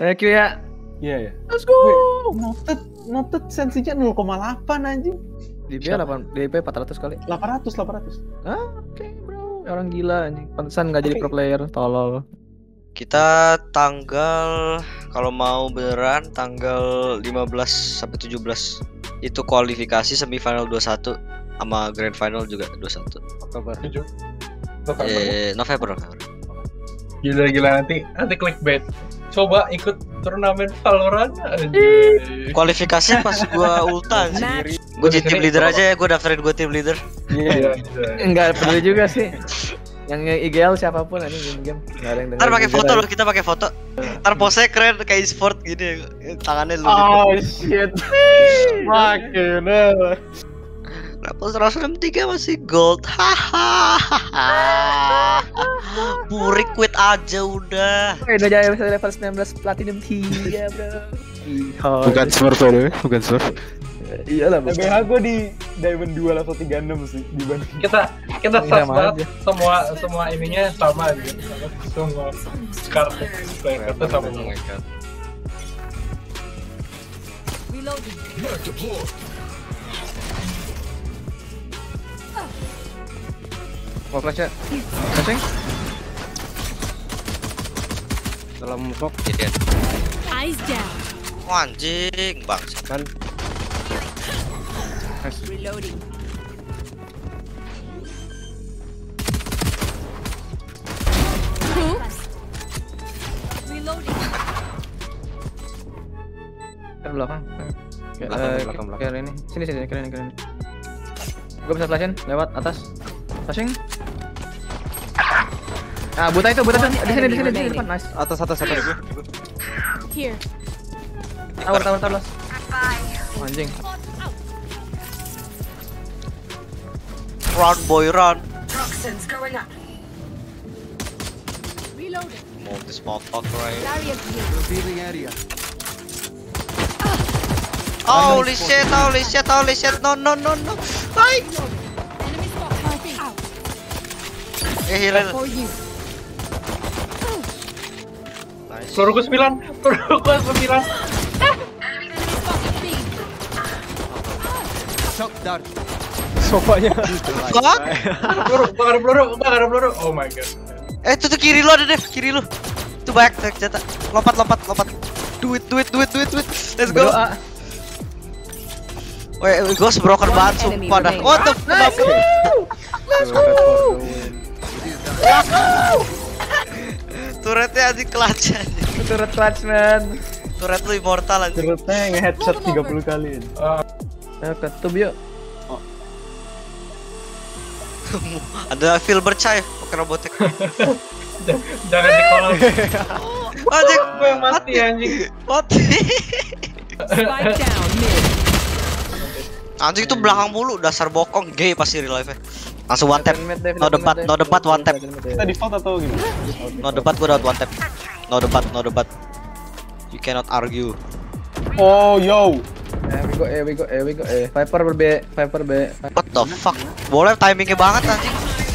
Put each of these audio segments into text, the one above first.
Thank you ya. Iya ya. Let's go. Noted sensinya 0,8 anjing. DP 400 kali. 800. Oke, bro. Orang gila anjing. Pantesan enggak jadi pro player, tolol. Kita tanggal kalau mau beneran tanggal 15 sampai 17 itu kualifikasi semifinal 21 sama grand final juga 21. Oktober. 7 November. Gila nanti clickbait. Coba ikut turnamen Valorant aja. Kualifikasi pas gua ulta sendiri. Gua jadi tim leader aja ya, gua daftarin gua tim leader. Iya. Enggak peduli juga sih. Yang IGL siapapun anjing game. Enggak ada yang dengar. Ntar pakai foto loh, kita pakai foto. Ntar pose keren kayak e-sport gini, tangannya lu. Oh shit. Makin. Rapos 163 masih gold. Hahaha. Purik quit aja udah. Udah jadi level 19 platinum 3, bro. Bukan smurf ya, bukan smurf. Iyalah, BH gue di Diamond 2 level 36 sih dibanding. Kita Sama sas banget. aja. Semua ininya sama gitu. Semua kartu player kartu sama. Mau flash ya? Flashing? Dalam sok Jadi Eyes down. anjing bangsa. kan. Reloading. Oops. Reloading. Ke belakang. Belakang. Kira ini. Sini kira ini. Gua bisa flashin lewat atas. Flashing. Ah, buta itu di sini depan. Nice. Atas. Here. Tower. Oh, anjing. Run boy run. Toxins going up. Reloading. Move this motherfucker right. Barrier here. Holy shit. No. Hai. Enemy spot. Helping. Healer. For you. Nice. Peluru gue 9. Enemy spot. B. Sofanya. What? Gua ada peluru. Oh my god. Itu tuh kiri lu ada deh, kiri lu. Itu banyak jatah. Lompat. Do it. Let's go. Berdoa. Weh, gue sebroken banget sumpah dah. What the fuck? Turretnya anjing clutch anjing. Turret clutch, man. Turret lu immortal anjing. Turretnya nge-headshot 30 kali. Ayo ke tube yuk. Ada Filbert Chai pakai robotik. Jangan di kolom. Anjing, Gue yang mati anjing. mati. Spike down mid. Anjing itu belakang mulu, dasar bokong, gay pasti real life-nya. Langsung one tap. No debat one tap. Kita default atau gimana? No debat gua dapat one tap. No debat. You cannot argue. Oh yo. We go. Viper B. What the fuck? Boleh timingnya banget anjing.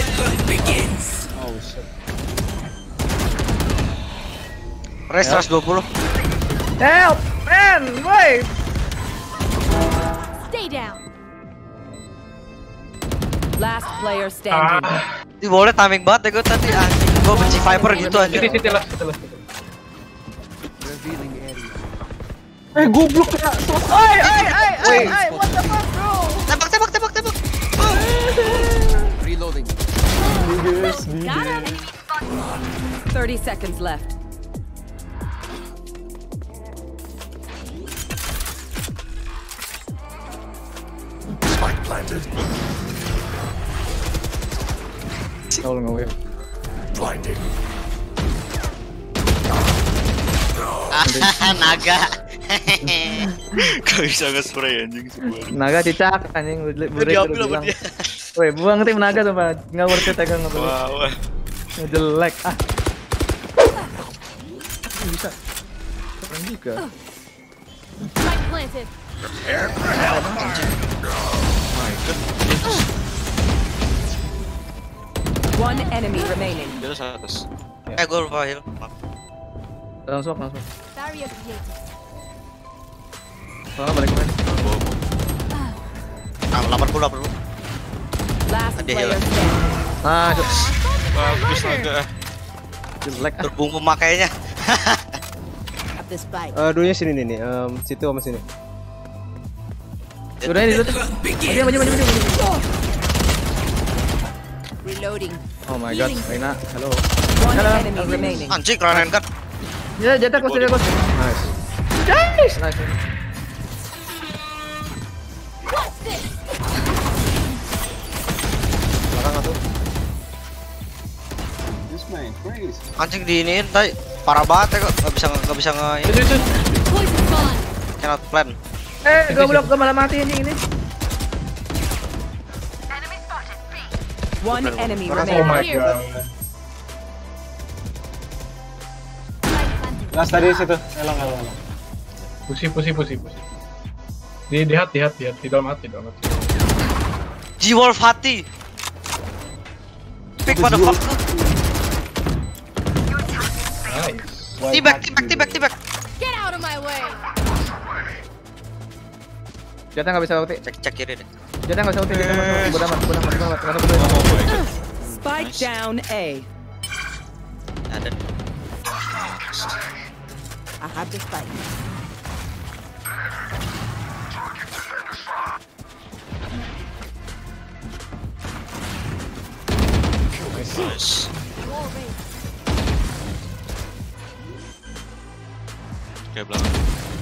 Oh shit. Rest 120. Help, man, wait. Stay down. Last player standing. Ini boleh timing banget ya gue tadi anjing. Gue benci Viper gitu anjing. Situ lah. Goblok kena. Hey, what the fuck, bro? Tembak. Reloading. Got him. 30 seconds left. Spike planted. Tolong gue. Blinding. Naga. Gak bisa nge-spray anjing semua. Naga cicak anjing burik Diambil udah sama bilang. dia. Woi, buang tim naga sumpah. Enggak worth it ya enggak boleh. Wah. Jelek ah. Bisa. Keren juga. Spike planted. One enemy remaining. Dia 100. Gue lupa heal. Langsung. Barrier created. Kalau balik main. Ah, 80. Last Ada player healer. standing. Ah, Bagus Naga. jelek. Berbung pemakainya. At the spike. Dulunya sini nih, situ sama sini. Udah di situ. Maju. Reloading. Oh my god, Reina. Halo. One Hello. enemy remaining. Anjing keren kan. Ya, jatuh close. Nice. Nice. Belakang satu. Anjing diiniin tadi parah banget ya kok. Enggak bisa nge Poison gone. cannot plan. Gue malah mati anjing ini. One enemy Oh remaining. my god. Last tadi situ. Elang. Pusi. Di hati. Di dalam hati. G-Wolf hati. Pick motherfucker. Nice. Tibak. Get out of my way. Jatah nggak bisa ulti. Cek kiri deh. Jatah nggak bisa ulti. Bodoh amat. Spike down A. Ada. I have the spike. Nice. Oke, belakang.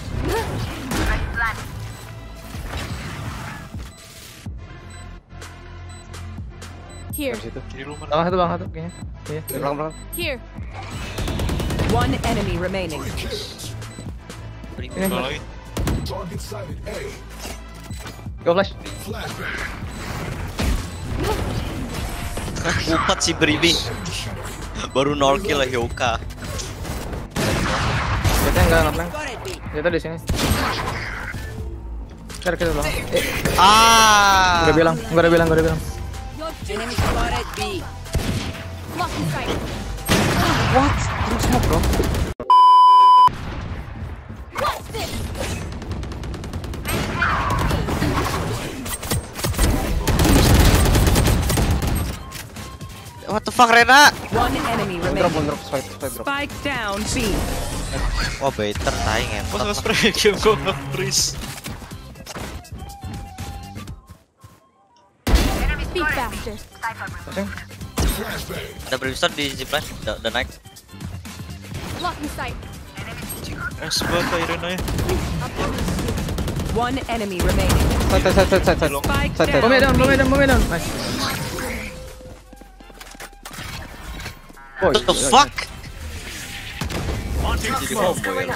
Here. Kiri rumah. Belakang satu kayaknya. Iya, belakang. Here. One enemy remaining. Belakang lagi. Target sighted A. Go flash. Upat si Bribi. Baru 0 kill lah Hyoka. Jatah nggak ngapain. Jatah di sini. Ntar kita belakang. Ah. Gua udah bilang. Your Enemy spotted B. blocking sight. What? Terus smoke bro. What's this? What the fuck Rena? One enemy remaining. Drop, swipe drop. Spike down B. Wah better taing ya. Bos nge-spray game gua nge-freeze. Speak faster. Ada brimstone di zipline, udah naik. Blocking sight. Sebelah kayak Rena ya. One enemy remaining. Side. Spike Side. Bomb down. Nice. What the fuck? Jadi combo ya.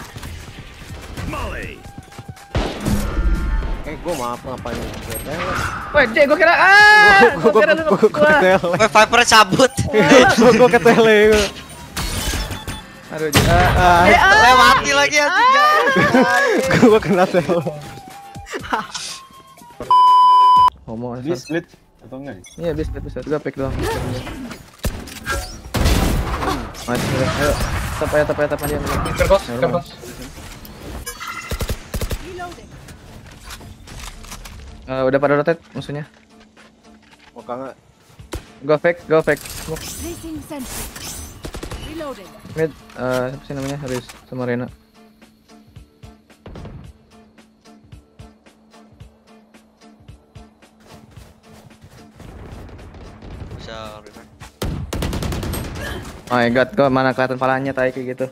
Gue maaf ngapain? Woi, Dek, gua kira gua kira lu ketele. Weh Viper cabut. Gue ketele. Aduh, Lewati lagi anjing. Gue kena tele. Homo. Dia split atau enggak? Iya, bisa. Gua pick doang. Nice. Ayo. Tap aja. Terkos. Udah pada rotate musuhnya. Mau kangen? Go fake. Smoke. Placing sentry. Reloading. Mid, siapa sih namanya? Haris sama Rena. Bisa Rena. Oh my god, kok mana kelihatan palanya tai kayak gitu.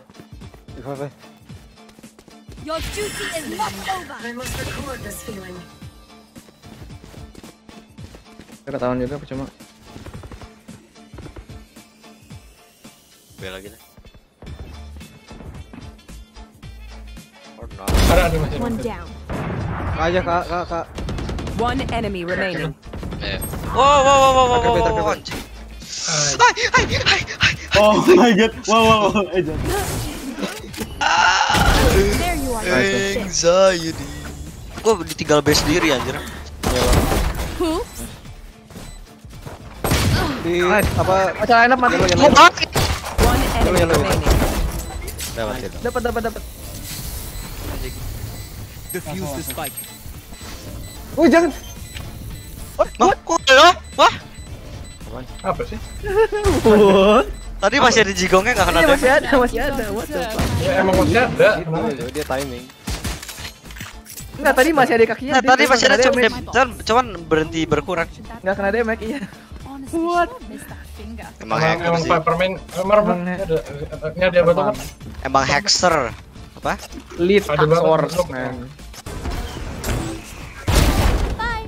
Your duty is not over. Kita ketahuan juga percuma. B lagi deh. Or not. Ada masih. One down. Aja kak. One enemy remaining. Wow. Anjing. Oh my god. Wow. Jatuh. There you are. Anxiety. Gua ditinggal B sendiri anjir. Who? Di apa? Acara enak mati. One enemy remaining. Lewat itu. Dapat. Defuse the spike. Oh jangan. Wah, kok lo? Wah, Apa sih? tadi masih ada jigongnya nggak kena Iya, damage. masih ada. What the fuck? Ya emang masih ada. Itu dia timing. Enggak, tadi masih ada kakinya. Nah, tadi masih ada Nggak kena cuman berhenti berkurang. Nggak kena damage, iya. What? Miss that finger. Emang hacker Emang sih. Peppermint. Ini ada batu kan? Emang hackster. Apa? Lead Ada banget, Source, bro. man. Bye.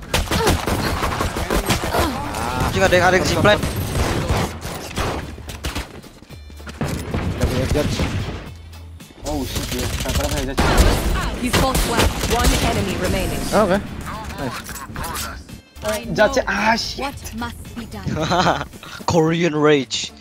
Anjing ada yang zipline. Udah punya judge. Oh shit ya. Pepper saya judge. He's both flat. One enemy remaining. Oke. Judge shit. What must be done? Korean Rage.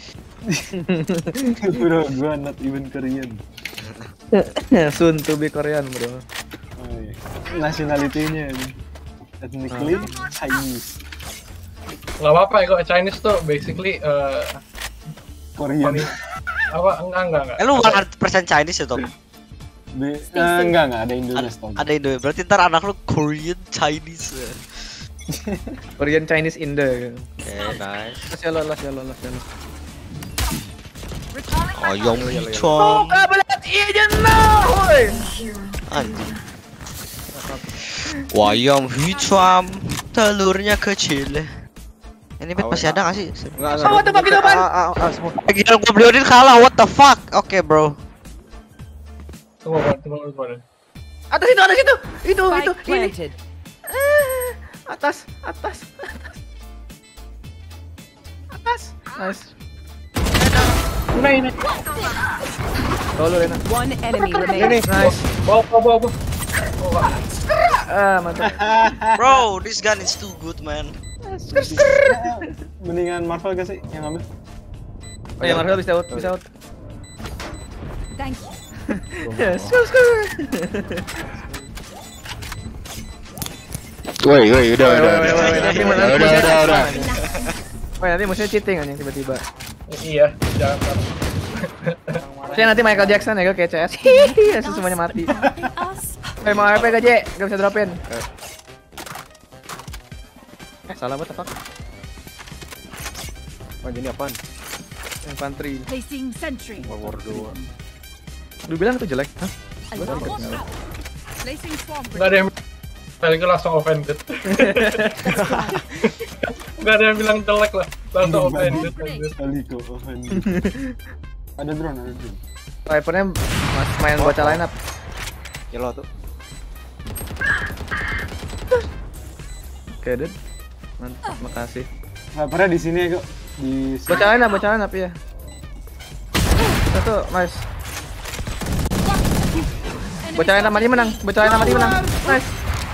Bro, gua not even Korean. Soon to be Korean, bro. Oh, iya. Nationality-nya ini. Ethnically Chinese. Gak apa-apa ya kok Chinese tuh basically Korean. apa enggak. Lu 100% Chinese ya, Tom? Enggak ada Indonesia. Ada Indo. Berarti ntar anak lu Korean Chinese. Korean Chinese Indo. Oke, nice. Las. Ayam hijau. Kabelat iya nah. Anjing. Wayam hitam, telurnya kecil. Ini bet masih ada nggak sih? Enggak. Oh, what the fuck itu apaan? Semua. Gila gua beli Odin kalah, what the fuck? Oke bro. Tunggu. Atas itu. Itu Spike ini. planted. Atas. Nice. Ini. Tolong Rena. One enemy remaining. Nice. Bawa. Mantap. Bro, this gun is too good, man. Mendingan Marvel gak sih yang ambil? Oh ya, Marvel bisa out. Thank you. Yes. Woi, udah. Udah. Oh, nanti musuhnya cheating anjing tiba-tiba. Iya, jangan. Saya nanti Michael Jackson ya kayak CS. Hihihi, semuanya mati. Us. Mau RP gak, Je? Gak bisa dropin. Salah what the fuck? Oh, ini apaan? Infantry. Placing sentry. Power 2. Lu bilang itu jelek? Hah? Alarm out. Placing swarm Enggak ada yang tadi gue langsung offended. Enggak ada yang bilang jelek lah, langsung offended. Kali kok offended. Ada drone. Vipernya masih main bocah line up. Yellow tuh. Oke, dude. Mantap, makasih. Pernah di sini kok. Di sini. Bocah line up ya. Satu, nice. Bocah line up mati menang. Nice.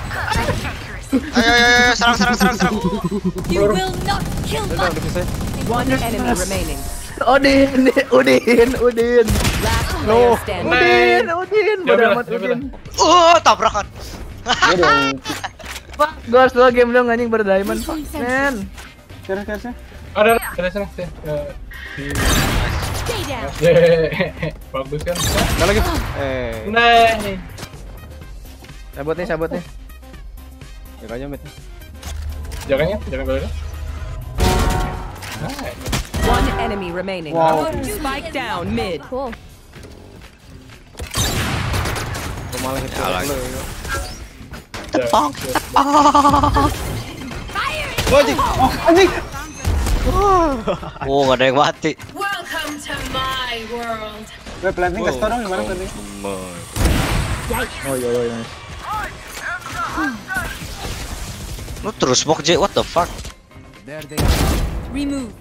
Ayo, serang. You will not kill my One enemy remaining. Udin. Last player standing. Udin. Bodo amat Udin. Tabrakan. Fuck, gue harus dua game dong anjing berdiamond. Fuck, man. Kira. Ada sini. stay down. Yeay, bagus kan? Enggak lagi. Nah, Sabut nih. Jaganya met. jangan boleh. Nice. One enemy remaining. Wow. Spike down mid. Cool. Malah itu. lagi. Tepang. Anjing. Oh, gak ada yang mati. Welcome to my world. Gue planting kasih tau dong gimana planting. Oh iya. Lu terus smoke J, what the fuck? Remove.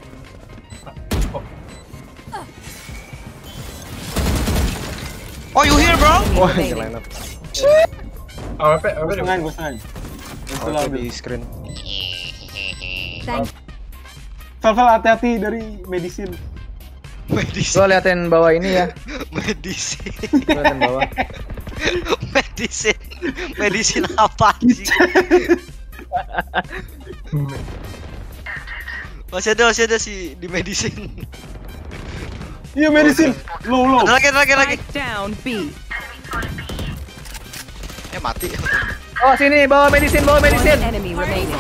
Oh, you here, bro? Wah, line up. Apa? Gue setengah. Itu lah Di screen. Thank Val hati-hati dari medicine. Medicine. Gua liatin bawah ini ya. Medicine. Gua liatin bawah. Medicine apa sih? Masih ada sih di medicine. Iya medicine. Low. Ada lagi. Spike down B. Mati. Oh sini bawa medicine. One enemy remaining.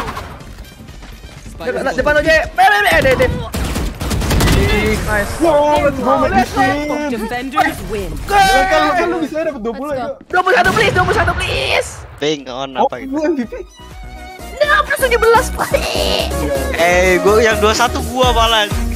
Depan aja. Deh. Nice. Wow, let's go medicine. Defenders win. Kan lu bisa dapat 20 ya. 21 please. Bang on Oh, apa gitu. gue MVP. Nah, plus 17 please. Gua yang 21 gua malah.